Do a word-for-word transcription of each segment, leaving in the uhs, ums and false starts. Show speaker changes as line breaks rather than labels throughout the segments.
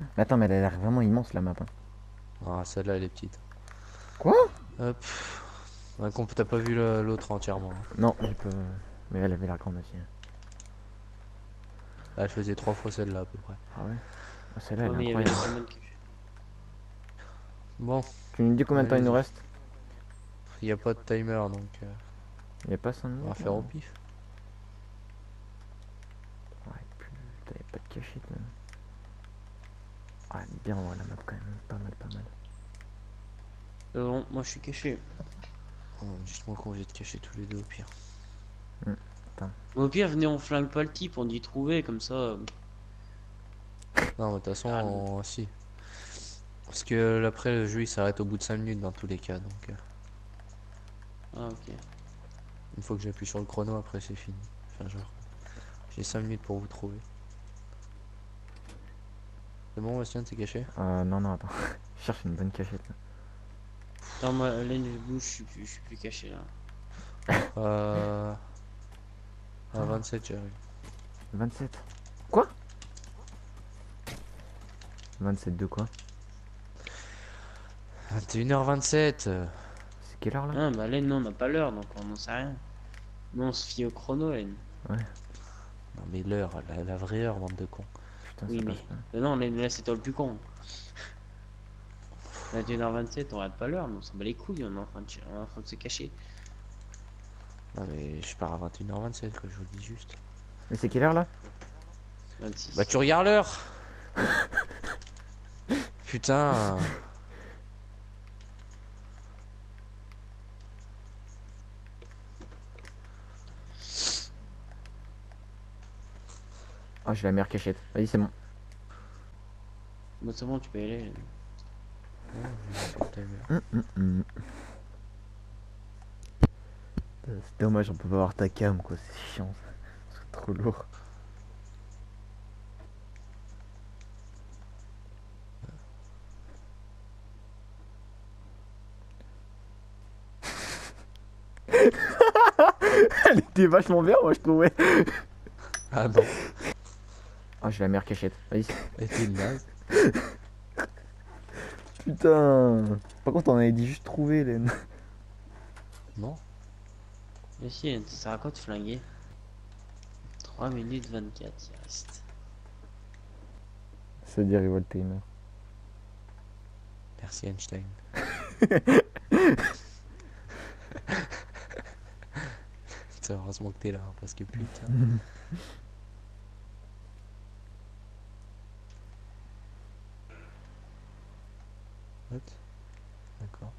Mais attends, mais elle a l'air vraiment immense la map, hein.
Ah, celle-là, elle est petite.
Quoi?
Hop. Ouais, qu'on- t'as pas vu le- l'autre entièrement, hein.
Non, j'ai pas. Mais elle avait l'air grande aussi, hein.
Là, elle faisait trois fois celle-là à peu près.
Ah ouais? Ah, celle-là,
Ouais,
elle est
mais il y avait
incroyable.
les semaines que je...
Bon,
Tu nous dis combien de temps il nous
allez-y.
reste?
Il n'y a pas de timer donc euh,
Il y a pas cinq
on va
minutes là?
faire au pif.
Ouais, putain, y a pas de cachette là. Ah, elle est bien ouais, la map quand même. Pas mal, pas mal.
Euh, bon, moi je suis caché.
Oh, dites-moi qu'on va être cachés tous les deux au pire.
Hum, Attends.
Au pire, venez, on flingue pas le type, on dit trouver, comme ça. euh,
Non, mais de toute façon,
Ah,
on- si. Parce que après, le jeu il s'arrête au bout de cinq minutes dans tous les cas. Donc, euh,
ah, ok.
une fois que j'appuie sur le chrono, après c'est fini. Enfin, genre, j'ai cinq minutes pour vous trouver. C'est bon, Bastien, t'es caché?
Euh, non, non, attends. Je cherche une bonne cachette là.
Attends, moi, là, je bouge, je suis plus, je suis plus caché là.
Euh. À vingt-sept, j'arrive.
vingt-sept. Quoi? vingt-sept de quoi?
vingt et une heures vingt-sept.
C'est quelle heure là?
Ah, bah, Len, non, on n'a pas l'heure, donc on n'en sait rien. Nous, on se fie au chrono, Len.
Ouais,
Non, mais l'heure, la, la vraie heure, bande de cons.
putain,
Oui,
ça
mais.
passe pas.
Euh, non, Len, là, c'est toi le plus con. vingt et une heures vingt-sept, on rate pas l'heure, mais on s'en bat les couilles, on est en train de, on est en train de se cacher.
Non, mais je pars à vingt et une heures vingt-sept, quoi, je vous le dis juste.
Mais c'est quelle heure là?
vingt-six.
Bah, tu regardes l'heure! Putain!
Ah, j'ai la meilleure cachette. Vas-y, c'est bon.
Bon, c'est bon, tu peux y aller. Len.
Non, je vais sur le timer.
Hum, hum, hum. C'est dommage, on peut pas voir ta cam quoi, c'est chiant ça. C'est trop lourd. Elle était vachement bien, moi je trouvais.
Ah non,
Ah, j'ai la meilleure cachette. Vas-y.
elle était naze.
Putain. Par contre, on avait dit juste trouver, Hélène.
Non?
Mais si, Len, ça sert à quoi de flinguer? trois minutes vingt-quatre, il reste.
Ça veut dire Revolt Timer.
Merci Einstein. C'est heureusement que t'es là, hein, parce que putain. What? D'accord.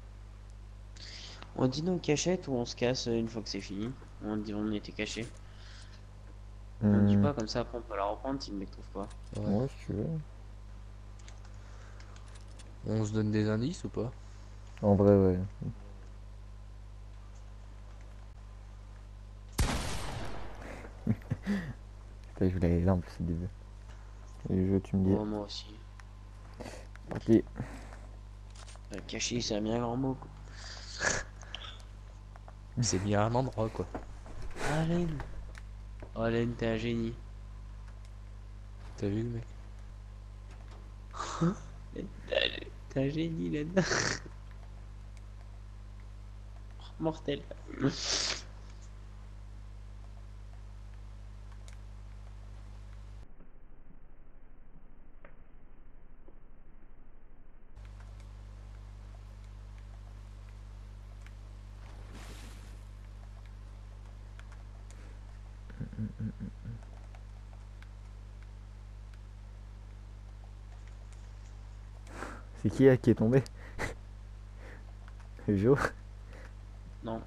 On dit donc cachette ou on se casse une fois que c'est fini? On dit on était caché. On dit
Hum,
pas comme ça, après on peut la reprendre si le mec trouve pas.
Ouais.
Ouais, si tu veux.
On se donne des indices ou pas?
En vrai, ouais. Putain, je voulais aller là en plus au début. Les jeux, tu me dis.
Oh, moi aussi.
Parti.
Euh, caché, c'est un bien grand mot quoi.
C'est mis à un endroit quoi.
Ah, Len. Oh, Len, t'es un génie.
T'as vu le mec?
Len, T'es t'es un génie, Len. Mortel.
C'est qui là qui est tombé? Jo.
Non.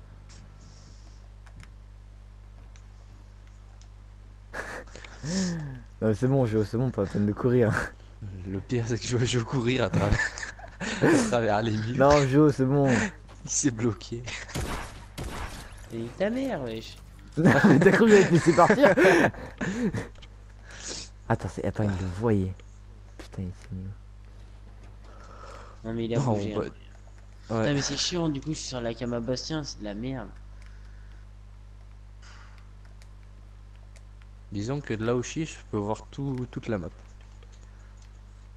Non, c'est bon, Jo, c'est bon, pas la peine de courir.
Le pire c'est que je je veux courir à travers, à travers les murs.
Non, Jo, c'est bon.
Il s'est bloqué.
T'es ta mère, wesh.
Non, mais t'as cru que j'allais te laisser partir? Attends, c'est... Attends, il le voyait. Putain, il s'est mis où?
Non, mais il a
Non,
bougé.
on
hein.
va-
Putain,
Ouais.
mais c'est chiant, du coup, je suis sur la cam à Bastien, c'est de la merde.
Disons que de là où je suis, je peux voir tout, toute la map.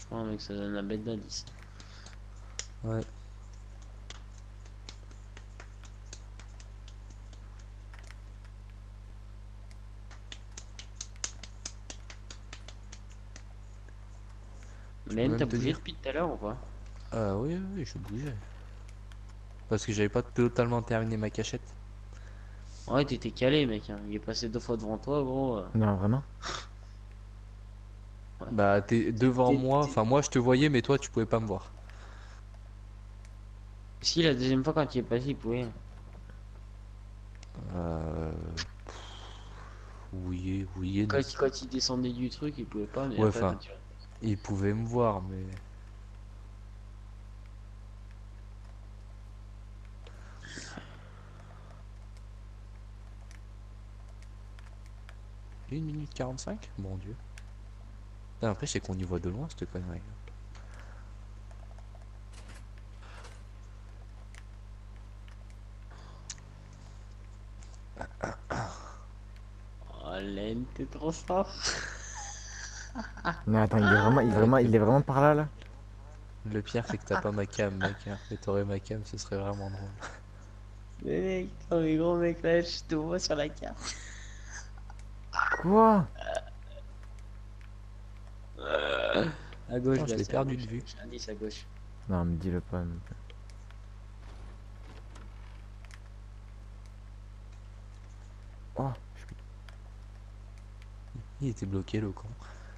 Franchement, mec, ça donne la bête d'indice.
Ouais.
Len,
même
t'as
te
bougé
dire.
depuis tout à l'heure ou pas?
Ah oui, oui, oui, je bougeais. Parce que j'avais pas totalement terminé ma cachette.
Ouais, t'étais calé, mec. Hein. Il est passé deux fois devant toi, gros. euh.
Non, vraiment?
Ouais.
Bah, t'es devant
T'es-
moi.
t'es-
Enfin, moi, je te voyais, mais toi, tu pouvais pas me voir.
Si, la deuxième fois, quand il est passé, il pouvait.
Euh... Oui, oui et non.
Quand, quand il descendait du truc, il pouvait pas, mais
Ouais,
après,
enfin,
quand tu...
il pouvait me voir, mais... une minute quarante-cinq. Mon dieu. Putain, après, c'est qu'on y voit de loin, cette connerie.
Oh, Len, t'es trop fort.
Mais attends, il est vraiment, il est vraiment, il est vraiment par là, là?
Le pire, c'est que t'as pas ma cam, mec. Hein. Et t'aurais ma cam, ce serait vraiment drôle.
Mais mec, oh, mais gros mec, là, je te vois sur la carte.
Quoi?
À gauche,
Putain, je l'ai
Bastien,
perdu
à
de
gauche.
vue.
J'ai un indice à gauche.
Non, me dis-le pas. non plus. Oh, je suis...
Il était bloqué, le con.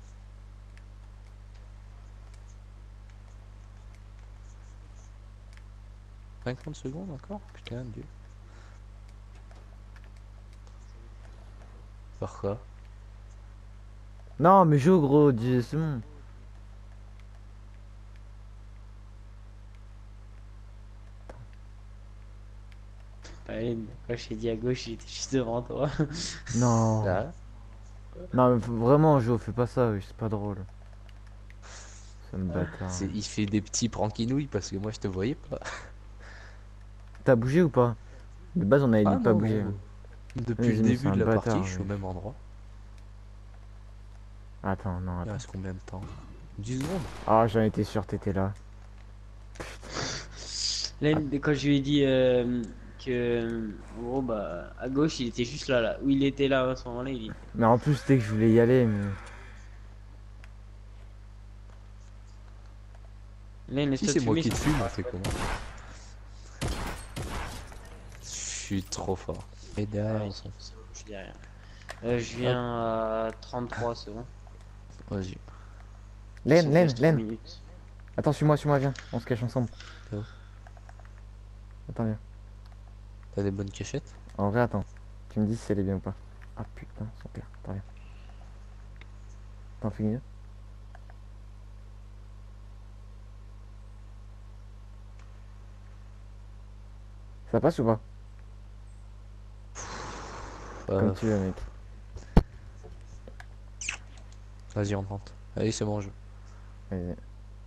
cinquante secondes encore? Putain, Dieu. Pourquoi?
Non, mais joue, gros, dis, c'est bon.
Ouais, Len, quand je t'ai dit à gauche, il était juste devant toi.
Non.
Là?
Non, mais faut- vraiment, Jo, fais pas ça, oui, c'est pas drôle. C'est me bâtard.
C'est- Il fait des petits prankinouilles parce que moi, je te voyais pas.
T'as bougé ou pas? De base, on avait dit
Ah
de pas
non,
bouger.
non. Depuis
Vas-y,
le
mais
début
c'est un
de la
bâtard,
partie, je suis au
oui.
même endroit.
Attends, non,
Il
attends.
reste combien de temps? dix secondes?
Ah, j'en étais sûr, t'étais là.
Len, quand je lui ai dit euh, que, en gros, bah, à gauche, il était juste là, là. Où il était là à ce moment-là, il dit.
Mais en plus, dès que je voulais y aller, mais...
Len,
Si
laisse-toi
c'est
te
moi
fumer.
qui te
ça.
fume, on fait comment? Je suis trop fort. Et
Ah
derrière,
oui,
ils sont...
c'est bon, je dis rien. Euh, je viens à trente-trois, c'est bon.
Vas-y.
Len,
Ça
Len,
reste trois
Len.
minutes.
Attends, suis-moi, suis-moi, viens. On se cache ensemble.
Oh.
Attends, viens.
T'as des bonnes cachettes?
En vrai, attends. Tu me dis si elle est bien ou pas. Ah putain, son père. Attends, viens. Attends, fais mieux. Ça passe ou pas?
Euh,
Comme tu veux, mec.
Vas-y, on tente. Allez, c'est bon jeu.
Vas-y.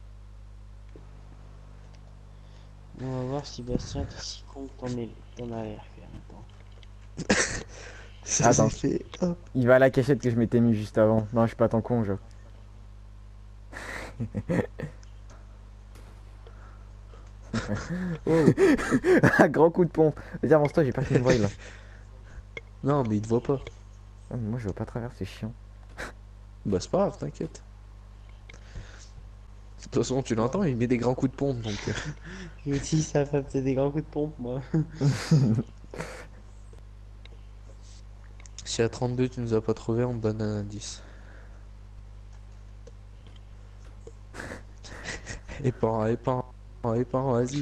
On va voir si Bastien t'es si con que t'en es- t'en as l'air quand même. Attends.
Ça
Attends.
s'est fait. Hop.
Il va à la cachette que je m'étais mis juste avant. Non, je suis pas tant con, je.
Oh.
Un grand coup de pompe. Vas-y, avance-toi, j'ai pas qu'il me voie là.
Non, mais il te voit pas.
Ah, mais moi, je vois pas à travers, c'est chiant.
Bah, c'est pas grave, t'inquiète. De toute façon, tu l'entends, il met des grands coups de pompe donc. euh,
Je me dis, ça fait peut-être des grands coups de pompe, moi.
Si à trente-deux tu nous as pas trouvé, on te donne un indice. Épan, épan, épan, vas-y.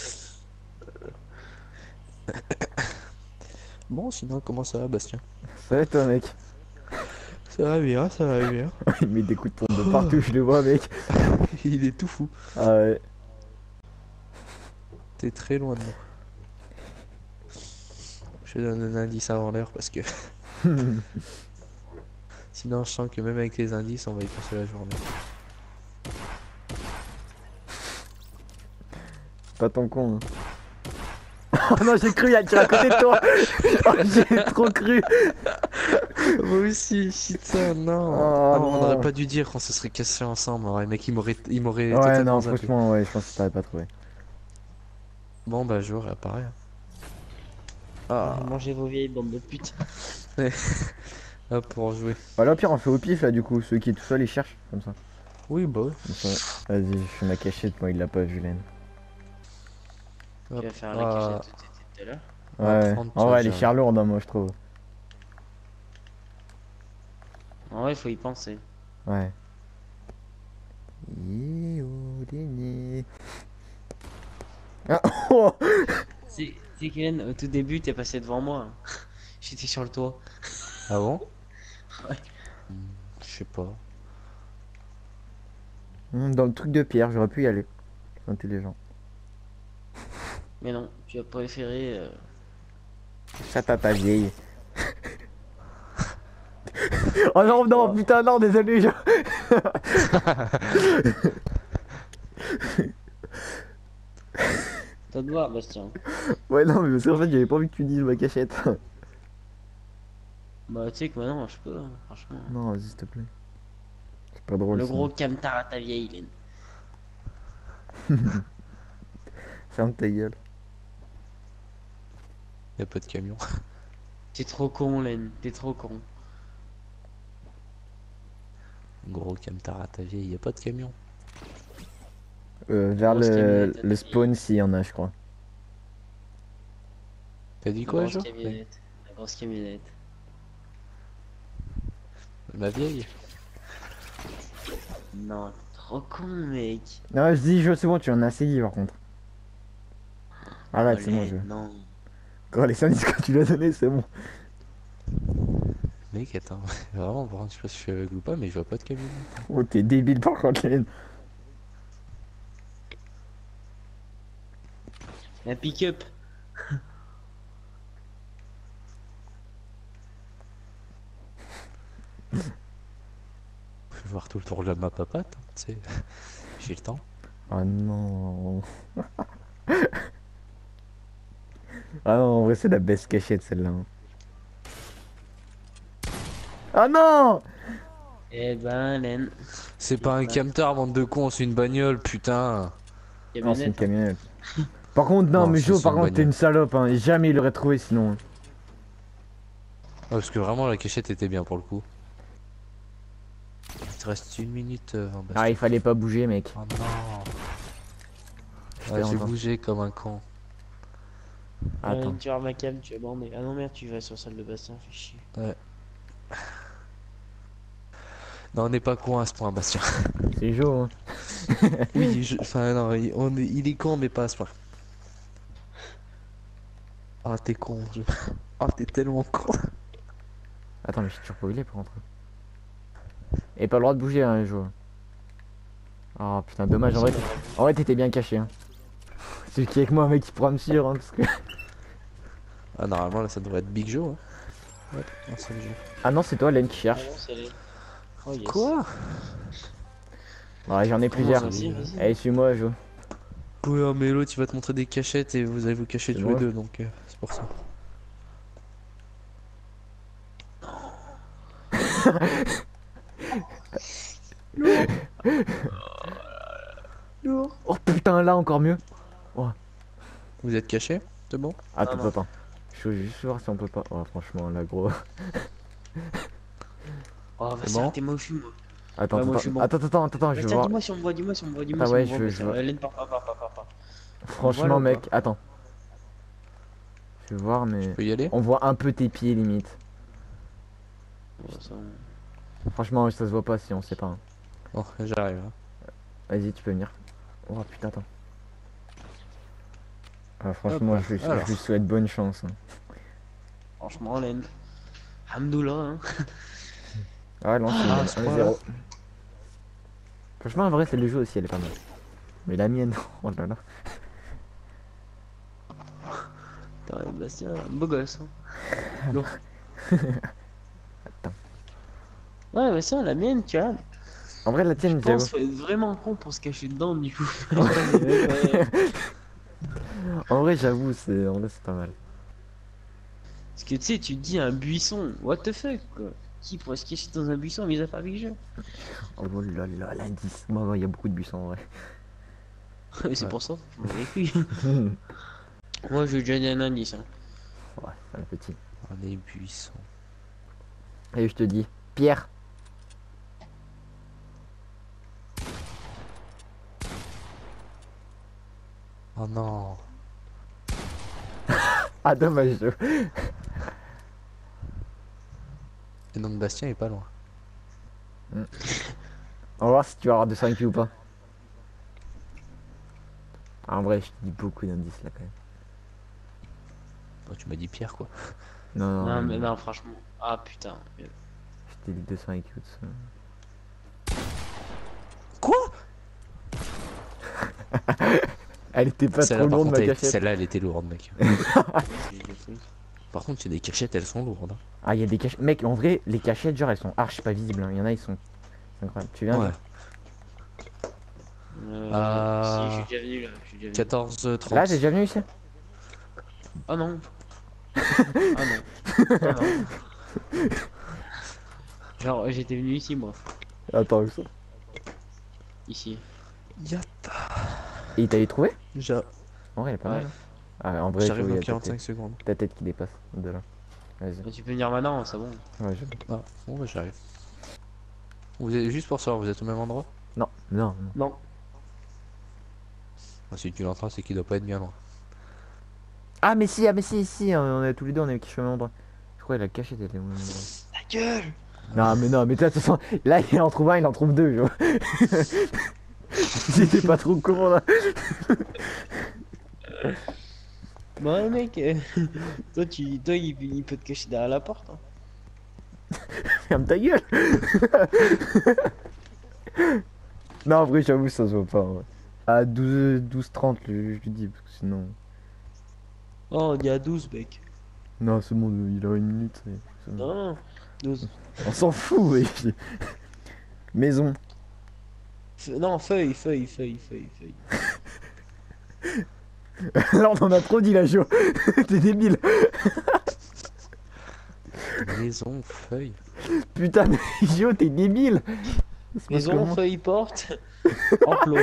Bon, sinon, comment ça va, Bastien?
Ça va toi, mec?
Ça va bien, ça va bien.
Il met des coups de pompe de partout, je le vois, mec.
Il est tout fou.
Ah ouais.
T'es très loin de moi. Je te donne un indice avant l'heure parce que sinon je sens que même avec les indices on va y passer la journée.
Pas ton con. Hein. Oh non, j'ai cru, il y a tiré à côté de toi. Oh, j'ai trop cru.
Moi aussi, putain, non.
Oh.
Ah non, on aurait pas dû dire qu'on se serait cassé ensemble. Ouais, mec, il m'aurait il m'aurait
Ouais,
totalement
non,
zappé.
franchement, ouais, je pense que t'avais pas trouvé.
Bon, bah, jour, pareil.
Ah,
Ah,
mangez vos vieilles bandes de putes.
hop, pour jouer.
Voilà, au pire, on fait au pif là, du coup. Celui qui est tout seul, il cherche, comme ça.
Oui, bah, ouais.
Ils sont- Vas-y, je fais ma cachette, moi, il l'a pas vu, Len.
Tu
Hop.
vas faire la
Ah,
cachette tout tout à l'heure.
Ouais,
à
ouais.
trente,
En vrai, elle est
j'arrive.
chère lourde, hein, moi, je trouve.
En vrai, faut y penser.
Ouais. Yéodéné. Ah, oh.
C'est c'est qu'Hélène, au tout début, t'es passé devant moi. J'étais sur le toit.
Ah bon?
Ouais.
Hmm, je sais pas.
Hum, Dans le truc de pierre, j'aurais pu y aller. Intelligent.
Mais non, tu as préféré. euh,
Chatte à ta vieille. Oh non, non, putain, non, désolé. Je...
Toi de voir, Bastien.
Ouais, non, mais parce qu'en fait, j'avais pas envie que tu dises ma cachette.
Bah, tu sais que maintenant, je peux, hein, franchement.
Non, vas-y, s'il te plaît. C'est pas drôle.
Le
ça.
gros camtar à ta vieille, Hélène.
Ferme ta gueule.
Y a pas de camion.
T'es trop con, Hélène. T'es trop con.
Gros camtar à ta vieille, y a pas de camion.
Euh, vers
Grosse
le,
camionnette à ta
le spawn, s'il y en a, je crois.
T'as dit
La
quoi,
grosse
Jo?
camionnette. La grosse camionnette.
Ma vieille?
Non, t'es trop con, mec.
Non, je dis, je, c'est bon, tu en as essayé par contre. Ah là, c'est bon, je.
Hélène, non.
Quand les indices que tu l'as donné, c'est bon.
Mec, attends, vraiment, par contre, je sais pas si je suis aveugle ou pas, mais je vois pas de camion.
Oh, t'es débile par contre, Len.
La pick-up.
Je vais voir tout le tour de la map à patte, hein, tu sais. J'ai le temps.
Ah non. Ah non, en vrai, c'est la best cachette celle-là. hein. Ah non!
Eh ben, Hélène.
C'est pas un camtar, bande de cons, c'est une bagnole, putain.
Non, c'est une
Camionnette.
camionnette. Par contre, non,
Non,
mais
ça,
Jo,
c'est
par
une
contre, t'es
bagnole.
une salope, hein. Et jamais il l'aurait trouvé sinon. hein.
Ah, parce que vraiment, la cachette était bien pour le coup. Il te reste une minute, euh, en
Ah, il fallait pas bouger, mec.
Oh non.
J'étais
Ah, j'ai
encore-
bougé comme un con.
Attends.
Hélène, tu vas ma cam, tu vas bander. Ah non, merde, tu vas sur celle de Bastien, fais chier.
Non, on n'est pas con à ce point, Bastien.
C'est Jo, hein.
Oui, je... enfin, non, il, on est... il est con, mais pas à ce point. Ah, t'es con, je... Ah, t'es tellement con.
Attends, mais je suis surpolé pour rentrer. Et pas le droit de bouger, hein, Jo. Oh putain, dommage, en vrai, en vrai t'étais bien caché. Hein. Celui qui est avec moi, mec, il pourra me suivre, hein, parce que...
Ah, normalement, là, ça devrait être Big Joe. Hein. Ouais, un seul jeu.
Ah non, c'est toi, Len, qui
Ah
cherche.
non, c'est Hélène. Oh yes.
Quoi?
Ouais, j'en ai plusieurs.
Commence aussi, vas-y.
Allez, suis-moi, Jo.
Ouais, mais l'autre, il va te montrer des cachettes et vous allez vous cacher
C'est
tous les
vrai.
deux, donc euh, c'est pour ça.
Lourd.
Oh putain, là, encore mieux.
Vous êtes cachés? C'est bon?
Ah,
Non,
tu
non.
peux pas. Je veux juste voir si on peut pas. Oh, franchement, là, gros.
Oh,
C'est
vas-y,
bon
t'es moi aussi, moi.
Attends,
Ouais, moi,
attends,
je suis bon.
attends, attends, attends, attends, je vais
Bastien,
voir.
dis-moi si on me voit, dis-moi si on me voit, dis-moi
Ah
si
ouais,
on me voit.
je veux-
Bastien.
je veux-
Hélène, pars, pars, pars, pars, pars, pars.
Franchement,
Voilà ou
mec,
pas
attends. Je vais voir, mais.
Tu peux y aller?
On voit un peu tes pieds, limite.
Ouais, ça,
Franchement, ça se voit pas si on sait pas. hein.
Oh, j'arrive. hein.
Vas-y, tu peux venir. Oh putain, attends. Ah, franchement,
Hop,
je, je- je
alors.
lui souhaite bonne chance. hein.
Franchement, Hélène. Hamdoullah, hein.
Ah non,
Ah,
c'est
ce
un
point-là.
zéro. Franchement, en vrai, c'est le jeu aussi, elle est pas mal. Mais la mienne, oh là là.
Putain, Bastien, beau gosse, hein. Lourd.
Attends.
Ouais, Bastien, la mienne, tu vois.
En vrai, la
Je
tienne,
pense
j'avoue.
faut être vraiment con pour se cacher dedans, du coup.
En vrai, j'avoue, c'est en vrai, c'est pas mal.
Parce que tu sais, tu te dis un buisson, what the fuck quoi. Qui pourrait se cacher dans un buisson mis à part avec jeu?
Oh là là, l'indice. Moi, il y a beaucoup de buissons en vrai.
C'est
Ouais.
pour ça, je m'en ai cru. Moi, je vais déjà donner un indice. Hein.
Ouais, c'est un petit.
Oh, les buissons.
Et je te dis, Pierre.
Oh non.
Ah, dommage.
Et donc Bastien est pas loin.
On va voir si tu vas avoir deux cents I Q ou pas. Ah, en vrai, je te dis beaucoup d'indices là quand même.
Oh, tu m'as dit Pierre quoi.
Non, non,
Non,
non,
mais
non.
non, franchement. Ah putain.
Je t'ai dit deux cents I Q de ça.
Quoi?
Elle était pas trop
Celle-là, par
lourde
contre,
ma
elle-
cachette.
celle-là, elle était lourde, mec. Par contre, il y a des cachettes, elles sont lourdes. hein.
Ah, il y a des cachettes. Mec, en vrai, les cachettes, genre, elles sont archi pas visibles. hein. Il y en a, ils sont. C'est incroyable. Tu viens
Ouais.
là
Euh,
Ah.
Si, je suis déjà venu là. Je suis déjà venu.
quatorze
Là,
trente.
t'es déjà venu ici
Ah non. ah non. Ah non. Genre, j'étais venu ici moi.
Attends, où ça
Ici.
Yatta.
Et il t'avait trouvé
J'a-
En vrai, elle est pas
Ouais.
mal. Ah, en vrai,
J'arrive
il
dans
y a ta
quarante-cinq
tête,
secondes.
ta tête qui dépasse de là. Vas-y.
Bah, tu peux venir maintenant, c'est bon.
Ouais, je...
Ah, bon, bah j'arrive. Vous êtes juste pour savoir, vous êtes au même endroit?
Non, non, non.
Non.
Ah, si tu l'entends, c'est qu'il doit pas être bien loin.
Ah, mais si, ah, mais si, si, on est tous les deux, on est qui au même endroit. Je crois que la cachette elle est au même endroit.
Ta gueule.
Non, mais non, mais toi, de toute façon, là, il en trouve un, il en trouve deux, genre. J'étais pas trop con là.
Bah mec, euh, toi, tu, toi il, il peut te cacher derrière la porte. Hein.
Ferme ta gueule. Non, en vrai, j'avoue, ça se voit pas. En vrai. À douze, douze trente, je, je lui dis, parce que sinon.
Oh, on est à douze mec.
Non, c'est bon, il a une minute. c'est- c'est bon.
Non, non, douze.
On s'en fout, wesh. Maison.
Fe- non, feuille, feuille, feuille, feuille, feuille.
Là, on en a trop dit, là, Jo. T'es débile.
Maison, feuille.
Putain, mais Jo, t'es débile. C'est parce que
Maison,
moi-
feuille, porte, enclos.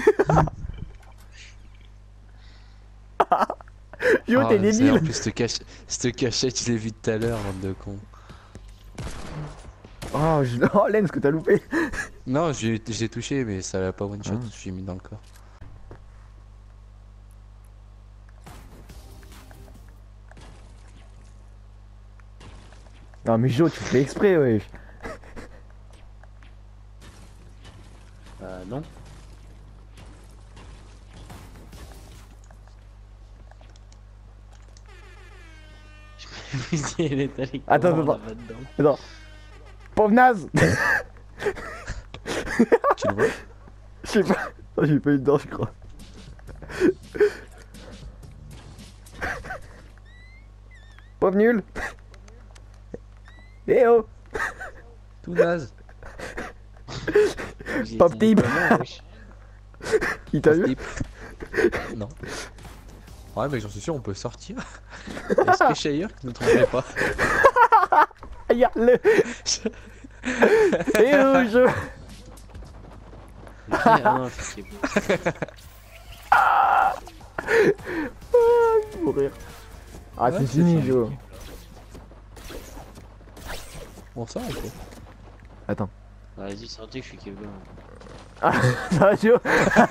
Jo,
Ah,
t'es
ouais, c'est- En
débile.
plus, cette, cache... cette cachette, je l'ai vue tout à l'heure, bande de con.
Oh, je... oh, Len, ce que t'as loupé.
Non, j'ai j'ai touché, mais ça l'a pas one shot,
Ah.
je suis mis dans le corps.
Non, mais Jo, tu fais exprès, wesh.
Euh, non. Je me dis, elle est allée.
Attends,
comment,
attends.
là-bas dedans.
Attends. Pauvre naze.
Tu le vois?
Je sais pas. Oh, j'ai pas eu dedans, je crois. Pauvre nul. Eh oh.
Tout naze.
J'ai
Pop
dit
tip.
comment, wesh.
Qui t'a vu?
Type. Non. Ouais, mec, j'en suis sûr, on peut sortir. Est-ce que Shire qui ne trouverait pas?
Regarde-le. Eh oh, je.
Ah non, c'est bon.
Ah, je vais mourir. Ah,
Ouais,
c'est
c'est
fini,
ça.
Jo.
Bon, ça, ok.
Attends.
Vas-y, sortez, je suis Kevin.
Ah, ça va, Jo?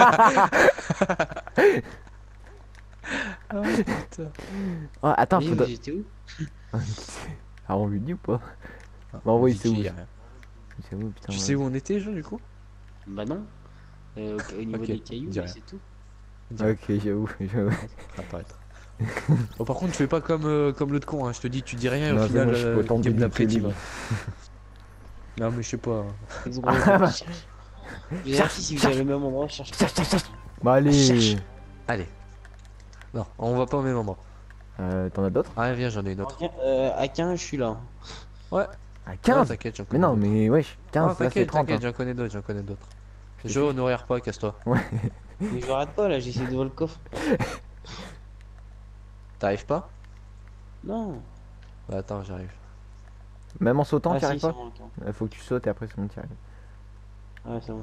Ah, putain.
Ah, attends,
Mais
faut.
j'étais où?
Ah, on lui dit ou pas?
Ah,
Bah, oui,
dit
c'est où?
qu'il y a rien.
C'est où, putain?
Tu
ouais.
sais où on était, Jo, du coup?
Bah non. Euh, au, au niveau
Ok,
des cailloux,
dis
mais
rien.
c'est tout.
Ok, j'avoue, j'avoue.
Apparaître. Oh, par contre, tu fais pas comme, euh, comme l'autre con, hein. Je te dis, tu dis rien et
Non,
au
c'est
final,
moi, je suis
euh,
autant
game
débile
d'après,
que
t'y
lui.
vas. Non, mais je sais pas.
Vous
Ah, bah.
Vérifie si vous avez le même endroit, cherche.
Cherche, cherche, cherche. Bah, allez.
Allez. Non, on va pas au même endroit.
Euh, t'en as d'autres?
Ah, viens, j'en ai une autre.
Euh, à quinze, je suis là.
Ouais.
À
Ouais,
quinze?
t'inquiète, j'en
Mais
connais
non,
d'autres.
mais wesh,
Ah,
quinze, là c'est
t'inquiète,
trente.
t'inquiète,
hein.
j'en connais d'autres, j'en connais d'autres.
C'est
Jo, n'horaire pas, casse-toi.
Mais je rate pas là, j'essaie de voir le coffre.
T'arrives pas?
Non.
Bah attends, j'arrive.
Même en sautant,
Ah
t'y
si,
arrives
c'est
pas?
bon, attends.
Il faut que tu sautes et après c'est bon, t'y arrives.
Ouais, c'est bon.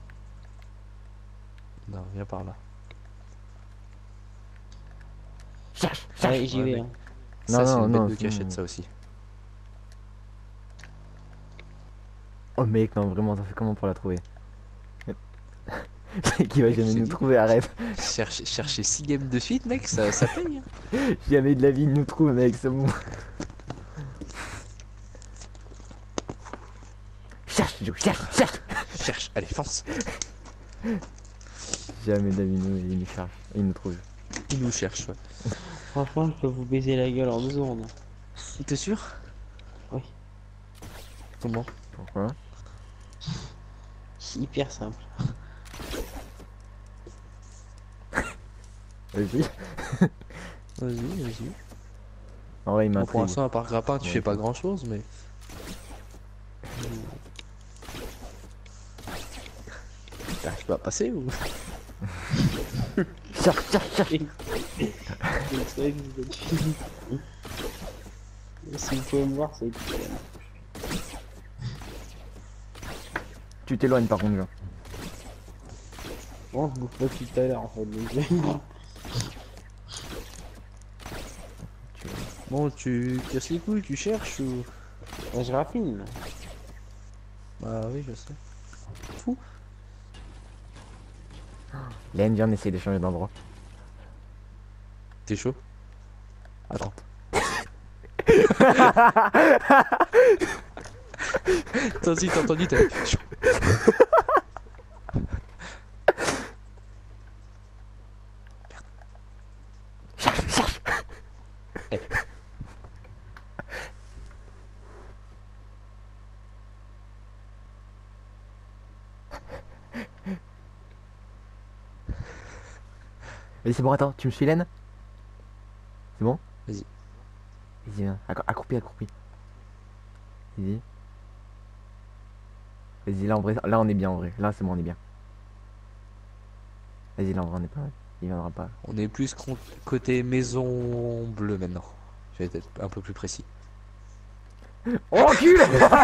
Non, viens par là.
Cherche,
Allez, j'y
Ouais,
vais.
mec.
Hein.
Non,
Ça, c'est
non,
une bête
non,
de
c'est
cachette,
bon.
ça aussi.
Oh mec, non, vraiment, t'as fait comment pour la trouver? Qui va
Mec,
jamais
je t'ai
nous
dit.
trouver, arrête.
Chercher, chercher six games de suite, mec, ça, ça paye. Hein.
Jamais de la vie, il nous trouve, mec, c'est bon. Cherche, Joe, cherche, cherche.
Cherche, allez, fonce.
Jamais de la vie, nous, il nous cherche, il nous trouve.
Il nous cherche, ouais.
Franchement, je peux vous baiser la gueule en deux secondes.
T'es sûr?
Oui.
Comment?
Pourquoi?
C'est hyper simple.
Vas-y.
Vas-y, vas-y.
En vrai, il
Bon, pour
m'intrigue.
l'instant, à part grappin, tu
Ouais,
fais pas
ok.
grand chose, mais. T'arrives pas à passer ou?
Cherche, cherche, cherche.
C'est vrai que vous êtes fini. Si vous pouvez me voir, c'est hyper.
Tu t'éloignes par contre, Joe.
Bon, je bouffe pas depuis tout à l'heure en fait. Donc...
Bon, tu casses les couilles, tu cherches ou.
Ouais, je raffine.
Bah oui, je sais.
Len, viens, on essaie de changer d'endroit.
T'es chaud? Attends. Toi aussi, t'as entendu, t'as.
Vas-y, c'est bon, attends, tu me suis, Len? C'est bon?
Vas-y.
Vas-y, viens, Accro- accroupi, accroupi. Vas-y. Vas-y, là, en vrai, là, on est bien, en vrai. Là, c'est bon, on est bien. Vas-y, là, en vrai, on est pas mal. Il viendra pas.
On est plus con- côté maison bleue maintenant. Je vais être un peu plus précis.
Oh, cul.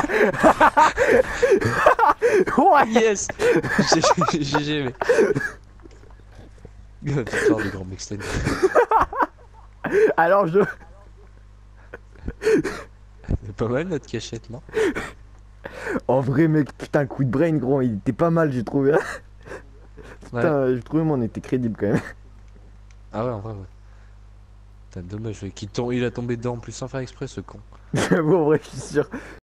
Ouais.
Yes! G G, mec. Victoire du grand Mexten.
Alors, je...
C'est pas mal notre cachette, non?
En vrai, mec, putain, coup de brain, gros, il était pas mal, j'ai trouvé.
Ouais.
Putain, j'ai trouvé, mais on était crédible, quand même.
Ah ouais, en vrai, ouais. Putain, dommage, qu'il tom- il a tombé dedans en plus sans faire exprès, ce con.
J'avoue, en vrai, je suis sûr.